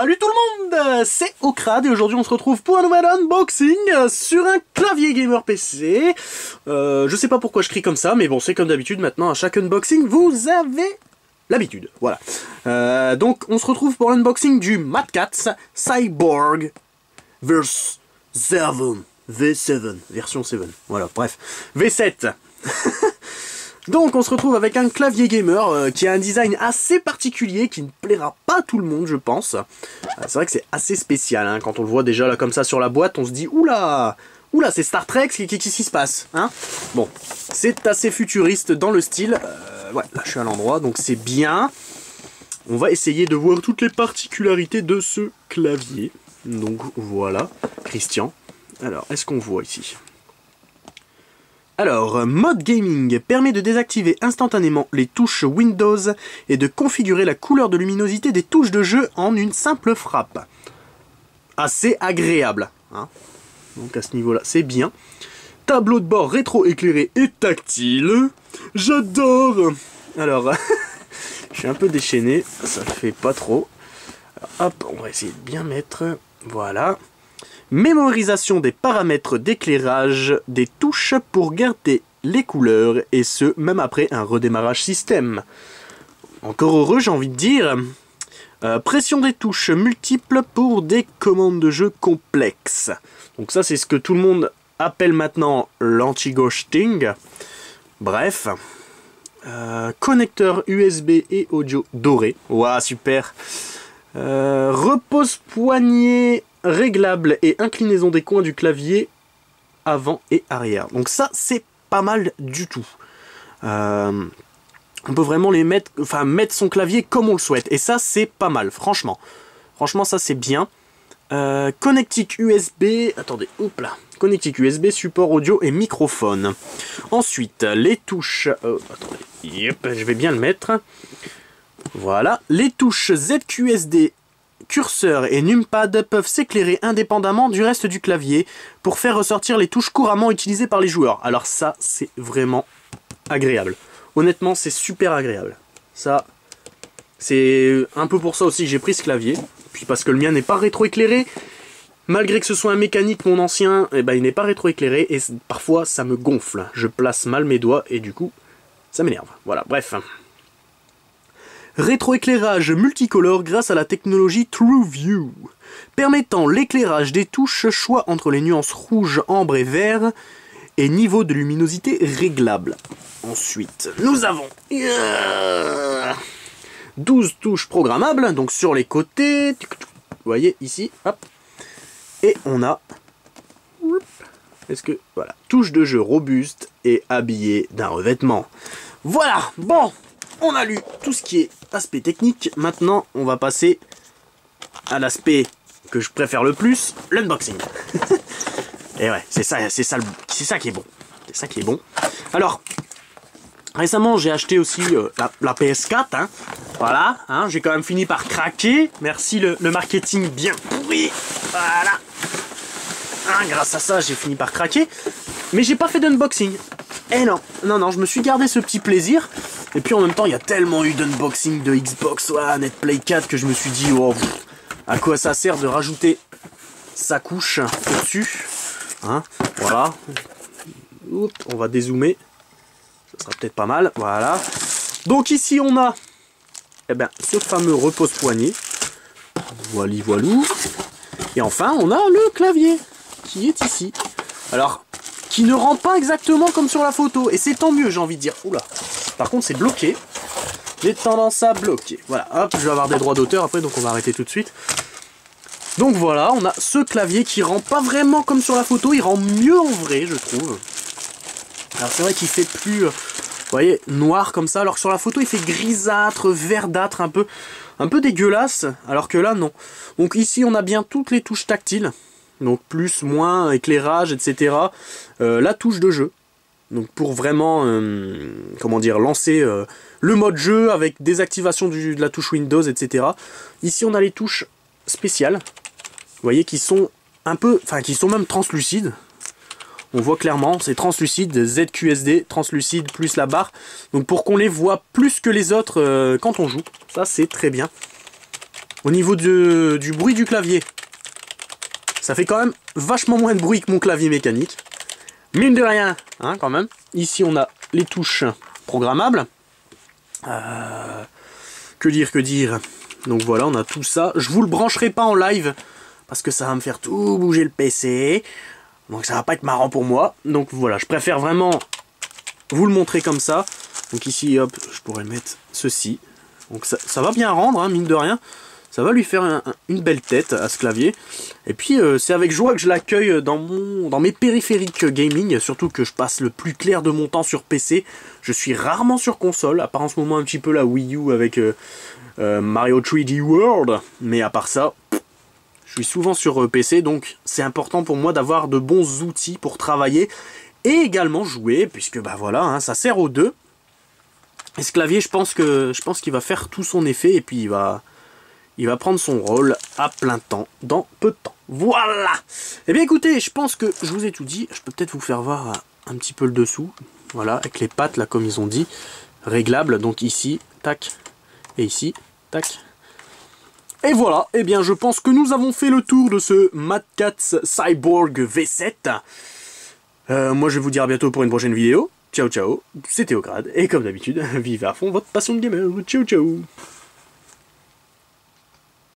Salut tout le monde, c'est Okrad et aujourd'hui on se retrouve pour un nouvel unboxing sur un clavier gamer PC. Je sais pas pourquoi je crie comme ça, mais bon c'est comme d'habitude maintenant à chaque unboxing vous avez l'habitude, voilà. Donc on se retrouve pour l'unboxing du Mad Catz Cyborg vs 7, V7, version 7, voilà, bref, V7. Donc on se retrouve avec un clavier gamer qui a un design assez particulier, qui ne plaira pas à tout le monde je pense. C'est vrai que c'est assez spécial, hein. Quand on le voit déjà là comme ça sur la boîte, on se dit oula, oula c'est Star Trek, qu'est-ce qui se passe, hein? Bon, c'est assez futuriste dans le style, ouais là je suis à l'endroit donc c'est bien. On va essayer de voir toutes les particularités de ce clavier. Donc voilà, Christian. Alors est-ce qu'on voit ici ? Alors, mode gaming permet de désactiver instantanément les touches Windows et de configurer la couleur de luminosité des touches de jeu en une simple frappe. Assez agréable, hein. Donc à ce niveau-là, c'est bien. Tableau de bord rétro-éclairé et tactile. J'adore. Alors, je suis un peu déchaîné, ça le fait pas trop. Alors, hop, on va essayer de bien mettre, voilà. Mémorisation des paramètres d'éclairage des touches pour garder les couleurs, et ce, même après un redémarrage système. Encore heureux, j'ai envie de dire. Pression des touches multiples pour des commandes de jeu complexes. Donc ça, c'est ce que tout le monde appelle maintenant l'anti-ghosting. Bref. Connecteur USB et audio doré. Ouah, super. Repose-poignet réglable et inclinaison des coins du clavier avant et arrière. Donc ça c'est pas mal du tout. On peut vraiment les mettre, enfin mettre son clavier comme on le souhaite. Et ça c'est pas mal, franchement. Franchement ça c'est bien. Connectique USB, attendez, hop là. Connectique USB, support audio et microphone. Ensuite les touches. Attendez, yep, je vais bien le mettre. Voilà, les touches ZQSD, curseur et numpad peuvent s'éclairer indépendamment du reste du clavier pour faire ressortir les touches couramment utilisées par les joueurs. Alors ça, c'est vraiment agréable. Honnêtement, c'est super agréable. Ça, c'est un peu pour ça aussi que j'ai pris ce clavier. Puis parce que le mien n'est pas rétro-éclairé. Malgré que ce soit un mécanique, mon ancien, eh ben, il n'est pas rétro-éclairé. Et parfois, ça me gonfle. Je place mal mes doigts et du coup, ça m'énerve. Voilà, bref. Rétroéclairage multicolore grâce à la technologie TrueView, permettant l'éclairage des touches, choix entre les nuances rouge, ambre et vert, et niveau de luminosité réglable. Ensuite, nous avons 12 touches programmables, donc sur les côtés, vous voyez ici, hop, et on a, voilà, touche de jeu robuste et habillée d'un revêtement. Voilà, bon, on a lu tout ce qui est aspect technique. Maintenant, on va passer à l'aspect que je préfère le plus, l'unboxing. Et ouais, c'est ça qui est bon. C'est ça qui est bon. Alors, récemment, j'ai acheté aussi la PS4. Hein. Voilà, hein, j'ai quand même fini par craquer. Merci le marketing bien pourri. Voilà. Hein, grâce à ça, j'ai fini par craquer. Mais j'ai pas fait d'unboxing. Eh non, non, je me suis gardé ce petit plaisir. Et puis en même temps, il y a tellement eu d'unboxing de Xbox One et de Play 4 que je me suis dit, oh, à quoi ça sert de rajouter sa couche au-dessus, hein, voilà. Oups, on va dézoomer. Ça sera peut-être pas mal, voilà. Donc ici, on a ce fameux repose-poignet. Voilou. Et enfin, on a le clavier qui est ici. Alors, qui ne rend pas exactement comme sur la photo. Et c'est tant mieux, j'ai envie de dire. Oula. Par contre, c'est bloqué. J'ai tendance à bloquer. Voilà, hop, je vais avoir des droits d'auteur après, donc on va arrêter tout de suite. Donc voilà, on a ce clavier qui rend pas vraiment comme sur la photo. Il rend mieux en vrai, je trouve. Alors c'est vrai qu'il fait plus, vous voyez, noir comme ça. Alors que sur la photo, il fait grisâtre, verdâtre, un peu dégueulasse. Alors que là, non. Donc ici, on a bien toutes les touches tactiles. Donc plus, moins, éclairage, etc. La touche de jeu. Donc pour vraiment, comment dire, lancer le mode jeu avec désactivation de la touche Windows, etc. Ici on a les touches spéciales, vous voyez, qui sont un peu, enfin qui sont même translucides. On voit clairement, c'est translucide, ZQSD, translucide plus la barre. Donc pour qu'on les voit plus que les autres quand on joue, ça c'est très bien. Au niveau du bruit du clavier, ça fait quand même vachement moins de bruit que mon clavier mécanique. Mine de rien, hein, quand même. Ici, on a les touches programmables. Que dire. Donc voilà, on a tout ça. Je vous le brancherai pas en live, parce que ça va me faire tout bouger le PC. Donc ça va pas être marrant pour moi. Donc voilà, je préfère vraiment vous le montrer comme ça. Donc ici, hop, je pourrais mettre ceci. Donc ça va bien rendre, hein, mine de rien. Ça va lui faire une belle tête à ce clavier. Et puis c'est avec joie que je l'accueille dans mes périphériques gaming. Surtout que je passe le plus clair de mon temps sur PC. Je suis rarement sur console, à part en ce moment un petit peu la Wii U avec Mario 3D World. Mais à part ça, je suis souvent sur PC. Donc c'est important pour moi d'avoir de bons outils pour travailler. Et également jouer, puisque bah voilà, hein, ça sert aux deux. Et ce clavier, je pense qu'il va faire tout son effet. Et puis il va prendre son rôle à plein temps dans peu de temps. Voilà. Eh bien écoutez, je pense que je vous ai tout dit. Je peux peut-être vous faire voir un petit peu le dessous. Voilà, avec les pattes là comme ils ont dit. Réglables, donc ici, tac. Et ici, tac. Et voilà, eh bien je pense que nous avons fait le tour de ce Mad Catz Cyborg V7. Moi je vais vous dire à bientôt pour une prochaine vidéo. Ciao ciao, c'était Ocrad. Et comme d'habitude, vivez à fond votre passion de gamer. Ciao ciao.